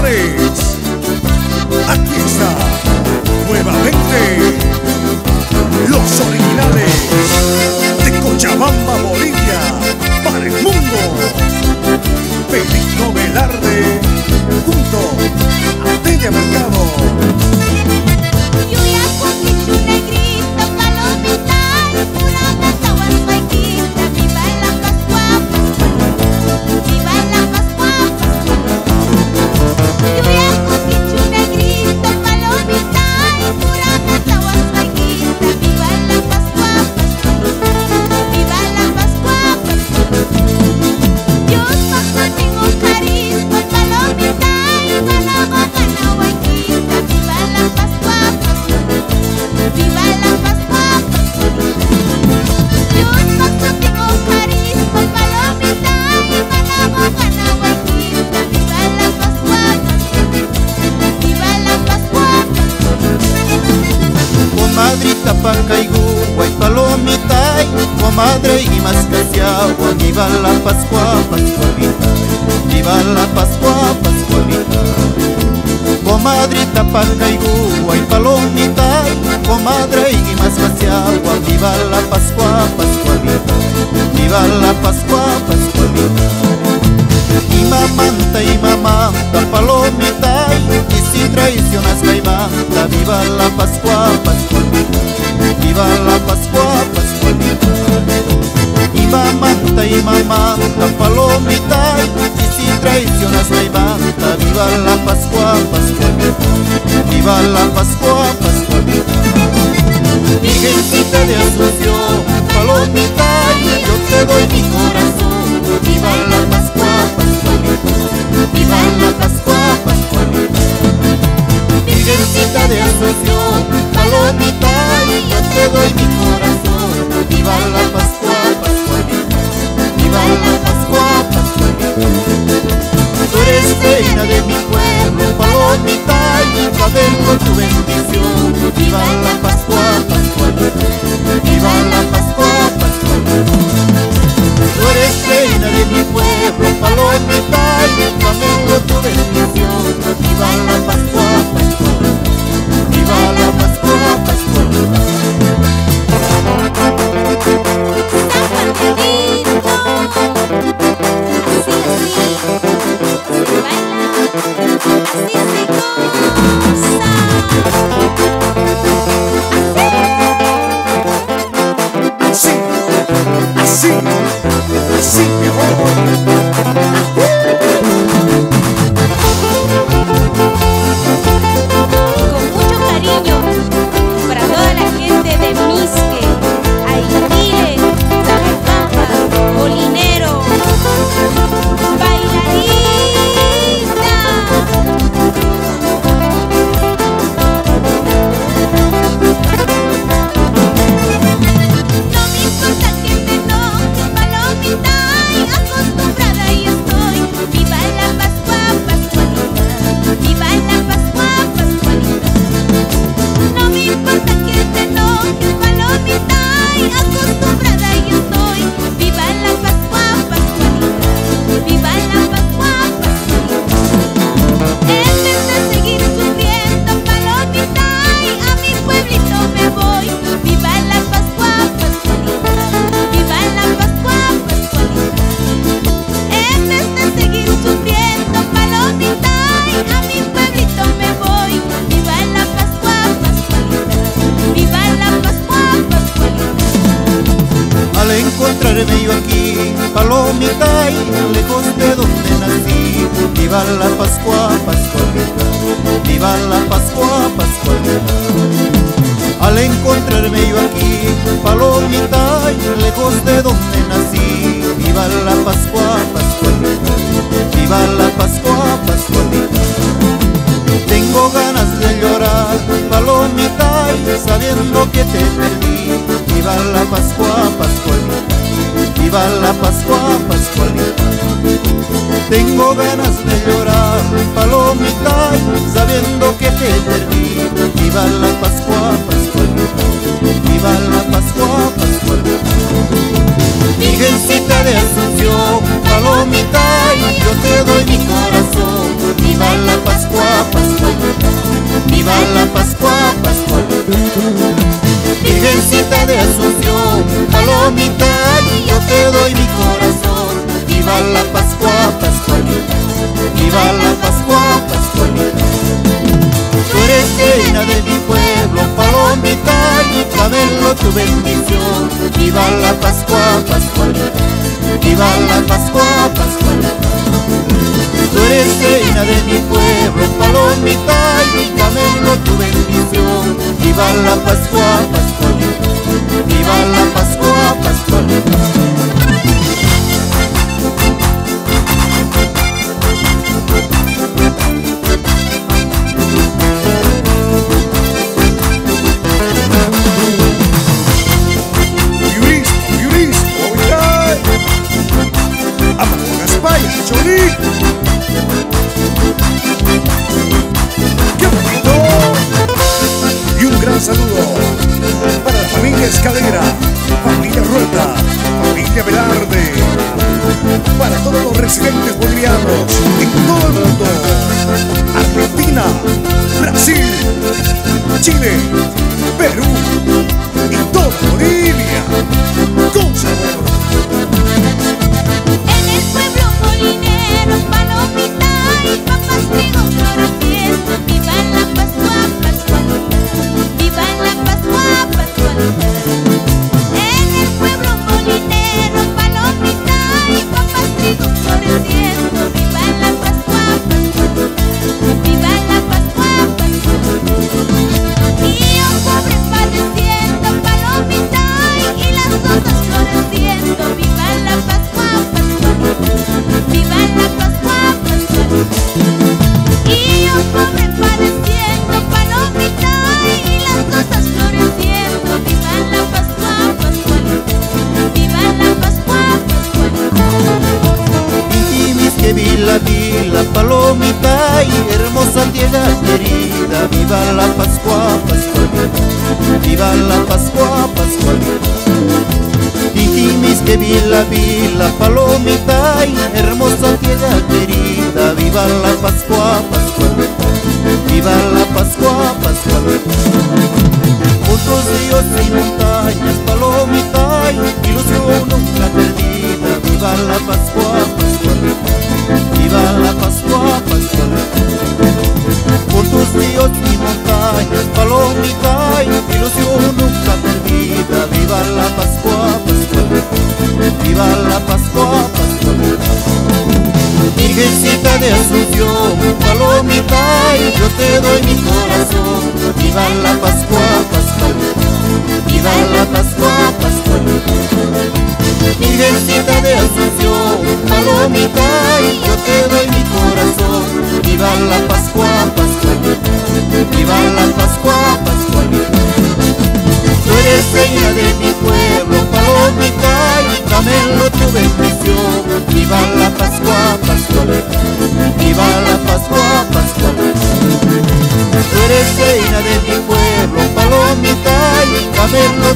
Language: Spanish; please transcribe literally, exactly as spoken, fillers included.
originales. Aquí está, nuevamente, los originales de Cochabamba, Bolivia, para el mundo. Pedrito Velarde, junto a Tella Mercado. Comadrita Pacaigú, guay palomita, comadre y más casiagua, viva la Pascua, Pascualita, viva la Pascua, Pascualita. Comadrita Pacaigú, guay palomita, comadre y más casiagua, viva la Pascua, Pascualita, viva la Pascua, Pascualita. Y mamanta y mamanta palomita, y si traicionas caimanta, viva la Pascua, Pascualita, viva la Pascua, Pascualita. Y mamanta y mamanta palomita, y si traicionas caimanta, viva la Pascua, Pascualita, viva la Pascua, Pascualita. Virgencita de Asunción, palomita, yo te doy mi corazón, viva la Pascua, Pascualita, viva la Pascua, Pascualita. Virgencita de Asunción, palomita, yo te doy mi corazón, viva la Pascua, Pascualita, viva la Pascua, Pascualita. Tú eres reina de mi pueblo, palomita, a ver con tu bendición, viva la Pascua, Pascualita, viva la Pascua, Pascualita. Tú eres reina de mi pueblo, palomita, a ver con tu bendición, viva la Pascua, Pascualita, viva la Pascua, Pascualita. Así, así, así mejor. Con mucho cariño para toda la gente de Misque, Aitile, Zabajamba, Molinero, bailarina. No me importa que te enojes, palomita, y acostumbrada yo estoy. Viva la Pascua, Pascualita, viva la Pascua, Pascualita. No me importa que te enojes, palomita, y acostumbrada yo estoy. Viva la Pascua, Pascualita, viva la Pascua, Pascualita. En vez de seguir sufriendo, palomita, y a mi pueblito me voy. Viva la Pascua, Pascualita, viva la Pascua, Pascualita. En vez de seguir sufriendo, palomita, y a mi pueblito me voy. Viva la Pascua, Pascualita, viva la Pascua, Pascualita. Al encontrarme yo aquí, palomita, y lejos de donde nací, viva la Pascua, Pascualita, viva la Pascua, Pascualita. Al encontrarme yo aquí, palomita, y lejos de donde nací, viva la Pascua, Pascualita, viva la Pascua, Pascualita. Tengo ganas de llorar, palomita, y sabiendo que te perdí, viva la Pascua, Pascualita, viva la Pascua, Pascualita. Tengo ganas de llorar, palomita, sabiendo que te perdí, viva la Pascua, Pascualita, viva la Pascua, Pascualita. Virgencita de Asunción, palomita, yo te doy mi corazón, viva la Pascua. viva la Pascua, Pascualita. Virgencita de Asunción, palomita, yo te doy mi corazón. Viva la Pascua, Pascualita. Viva la Pascua, Pascualita. Tú eres reina de mi pueblo, palomita, y travelo tu bendición. Viva la Pascua, Pascualita. Viva la Pascua, Pascualita. Tú eres reina de mi pueblo, palomita, y travelo tu bendición. Viva la Pascua, Pascualita. Viva la Pascua, Pascualita. ¡Qué bonito! Y un gran saludo para la familia Escalera, familia Rueda, familia Velarde, para todos los residentes bolivianos en todo el mundo: Argentina, Brasil, Chile, Perú y toda Bolivia. Con sabor. En el pueblo molinero, palomita y papas trigo floreciendo. Viva la Pascua, Pascualita. Viva la Pascua, Pascualita. En el pueblo molinero, palomita y papas trigo floreciendo. Viva la Pascua, Pascualita. Viva la Pascua, Pascualita. Y yo pobre padeciendo, palomita y las rosas floreciendo. Viva la Pascua, Pascualita. Viva la Pascua, Pascualita. Y yo pobre padeciendo, palomita y las rosas floreciendo. Viva la Pascua, Pascualita. Viva la Pascua, Pascualita. Intimis que vila, vila, palomita, y hermosa tierra querida. Viva la Pascua, Pascualita. Viva la Pascua, Pascualita. Intimis que vila, vila, palomita, y hermosa tierra querida. Viva la Pascua, Pascualita. Viva la Pascua, Pascualita. Otros ríos y montañas, palomita, y ilusión nunca perdida. Viva la Pascua, Pascualita. Viva la Pascua, Pascualita. Por tus ríos y montañas, palomita, y ilusión nunca perdida. Viva la Pascua, Pascualita. Viva la Pascua, Pascualita. Virgencita de Asunción, palomita, y yo te doy mi corazón. Viva la Pascua, Pascualita. Viva la Pascua, Pascualita. Virgencita de Asunción, palomita, y yo te doy mi corazón. Viva la Pascua, Pascualita. Viva la Pascua, Pascualita. Tú eres reina de mi pueblo, palomita, y dámelo tu bendición. Viva la Pascua, Pascualita. Viva la Pascua, Pascualita. Tú eres reina de mi pueblo, palomita, y dámelo